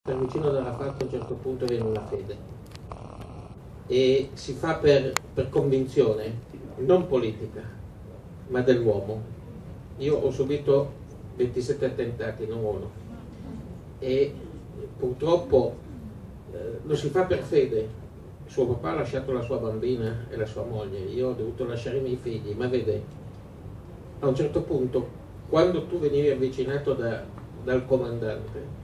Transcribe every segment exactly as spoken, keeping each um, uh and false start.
Per vicino ad Arafat a un certo punto viene una fede e si fa per, per convinzione non politica ma dell'uomo. Io ho subito ventisette attentati, non uno, e purtroppo eh, lo si fa per fede. Suo papà ha lasciato la sua bambina e la sua moglie, io ho dovuto lasciare i miei figli, ma vede, a un certo punto quando tu venivi avvicinato da, dal comandante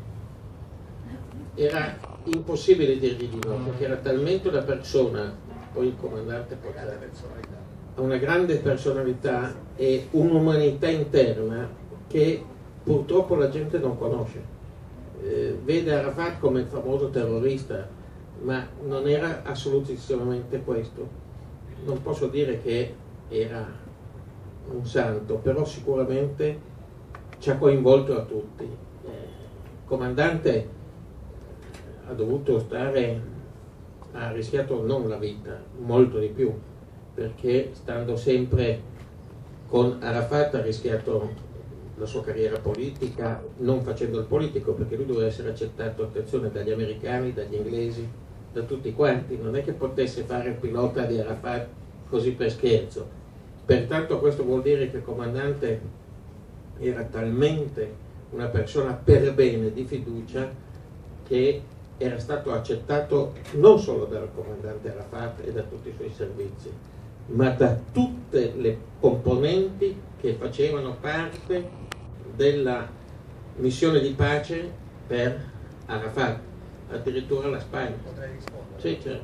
era impossibile dirgli di no, perché era talmente una persona, poi il comandante ha una grande personalità e un'umanità interna che purtroppo la gente non conosce. Eh, vede Arafat come il famoso terrorista, ma non era assolutissimamente questo. Non posso dire che era un santo, però sicuramente ci ha coinvolto a tutti. Eh, il comandante ha dovuto stare, ha rischiato non la vita, molto di più, perché stando sempre con Arafat ha rischiato la sua carriera politica, non facendo il politico, perché lui doveva essere accettato, attenzione, dagli americani, dagli inglesi, da tutti quanti, non è che potesse fare il pilota di Arafat così per scherzo. Pertanto questo vuol dire che il comandante era talmente una persona per bene, di fiducia, che era stato accettato non solo dal comandante Arafat e da tutti i suoi servizi, ma da tutte le componenti che facevano parte della missione di pace per Arafat, addirittura la Spagna. Potrei rispondere? Sì, certo.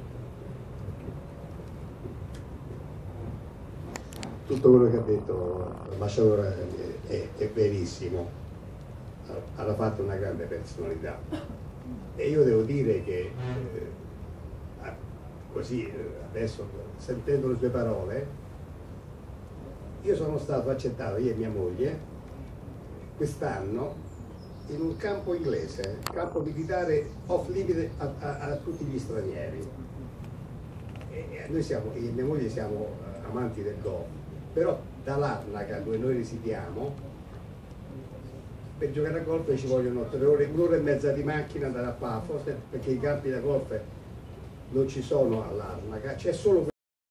Tutto quello che ha detto l'ambasciatore è, è, è verissimo. Arafat è una grande personalità e io devo dire che eh, così adesso sentendo le sue parole, io sono stato accettato, io e mia moglie, quest'anno in un campo inglese, campo militare off limit a, a, a tutti gli stranieri. E noi siamo, io e mia moglie siamo amanti del golf, però da Larnaca, dove noi risidiamo, per giocare a golf ci vogliono tre ore, un'ora e mezza di macchina andare a Pafos, perché i campi da golf non ci sono a Larnaca, c'è solo